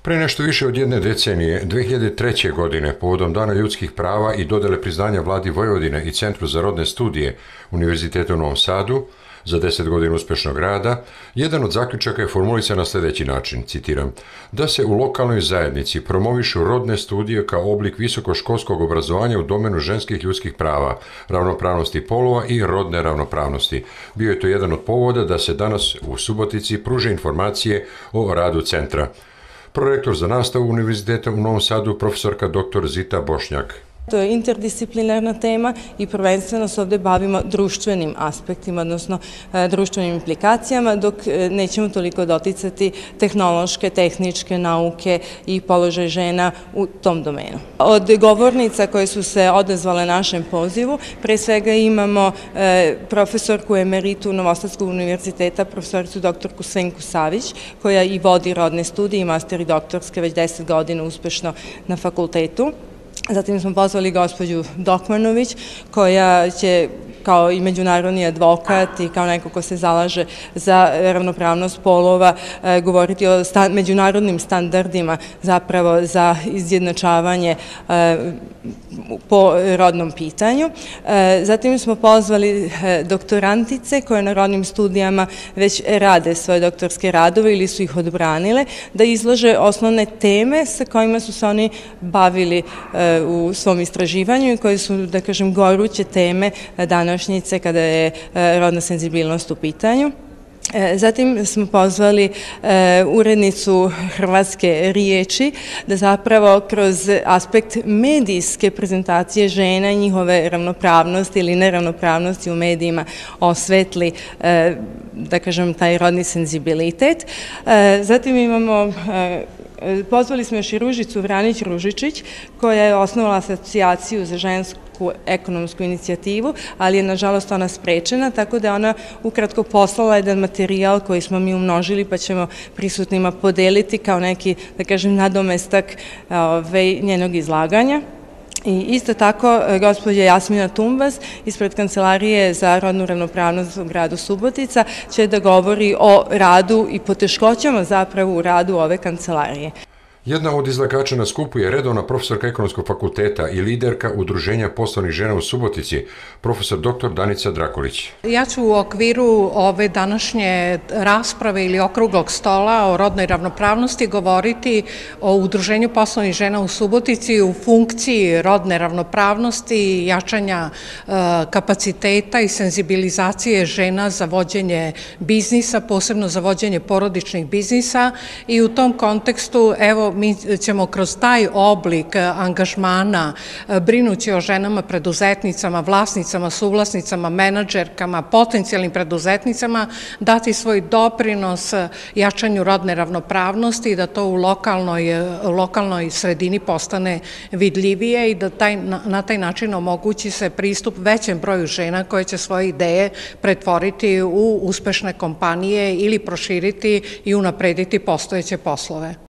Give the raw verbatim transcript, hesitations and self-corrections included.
Pre nešto više od jedne decenije, dve hiljade treće. godine, povodom Dana ljudskih prava i dodele priznanja Vladi Vojvodine i Centru za rodne studije Univerziteta u Novom Sadu, za deset godina uspešnog rada, jedan od zaključaka je formulisan na sledeći način, citiram, da se u lokalnoj zajednici promovišu rodne studije kao oblik visokoškolskog obrazovanja u domenu ženskih ljudskih prava, ravnopravnosti polova i rodne ravnopravnosti. Bio je to jedan od povoda da se danas u Subotici pruže informacije o radu centra. Prorektor za nastavu Univerziteta u Novom Sadu, profesorka doktor Zita Bošnjak. To je interdisciplinarna tema i prvenstveno se ovde bavimo društvenim aspektima, odnosno društvenim implikacijama, dok nećemo toliko doticati tehnološke, tehničke nauke i položaj žena u tom domenu. Od govornica koje su se odazvale našem pozivu, pre svega imamo profesorku emeritu Novosadskog univerziteta, profesoricu doktorku Svenku Savić, koja i vodi rodne studije i master i doktorske već deset godina uspešno na fakultetu. Zatim smo pozvali gospođu Dokmanović, koja će kao i međunarodni advokat i kao neko ko se zalaže za ravnopravnost polova govoriti o međunarodnim standardima zapravo za izjednačavanje po rodnom pitanju. Zatim smo pozvali doktorantice koje na rodnim studijama već rade svoje doktorske radove ili su ih odbranile, da izlože osnovne teme sa kojima su se oni bavili u svom istraživanju i koje su, da kažem, goruće teme današnjice kada je rodna senzibilnost u pitanju. Zatim smo pozvali urednicu Hrvatske riječi da zapravo kroz aspekt medijske prezentacije žena i njihove ravnopravnosti ili neravnopravnosti u medijima osvetli, da kažem, taj rodni senzibilitet. Zatim imamo Pozvali smo još i Ružicu Vranić-Ružičić, koja je osnovala asocijaciju za žensku ekonomsku inicijativu, ali je nažalost ona sprečena, tako da je ona ukratko poslala jedan materijal koji smo mi umnožili, pa ćemo prisutnima podeliti kao neki, da kažem, nadomestak njenog izlaganja. I isto tako, gospođa Jasmina Tumbas ispred Kancelarije za rodnu ravnopravnost u gradu Subotica će da govori o radu i poteškoćama zapravo u radu ove kancelarije. Jedna od izlagača na skupu je redovna profesorka Ekonomskog fakulteta i liderka Udruženja poslovnih žena u Subotici, profesor doktor Danica Drakolić. Ja ću u okviru ove današnje rasprave ili okruglog stola o rodnoj ravnopravnosti govoriti o Udruženju poslovnih žena u Subotici u funkciji rodne ravnopravnosti, jačanja kapaciteta i senzibilizacije žena za vođenje biznisa, posebno za vođenje porodičnih biznisa, i u tom kontekstu, evo, mi ćemo kroz taj oblik angažmana, brinući o ženama preduzetnicama, vlasnicama, suvlasnicama, menadžerkama, potencijalnim preduzetnicama, dati svoj doprinos jačanju rodne ravnopravnosti i da to u lokalnoj sredini postane vidljivije i da na taj način omogući se pristup većem broju žena koje će svoje ideje pretvoriti u uspešne kompanije ili proširiti i unaprediti postojeće poslove.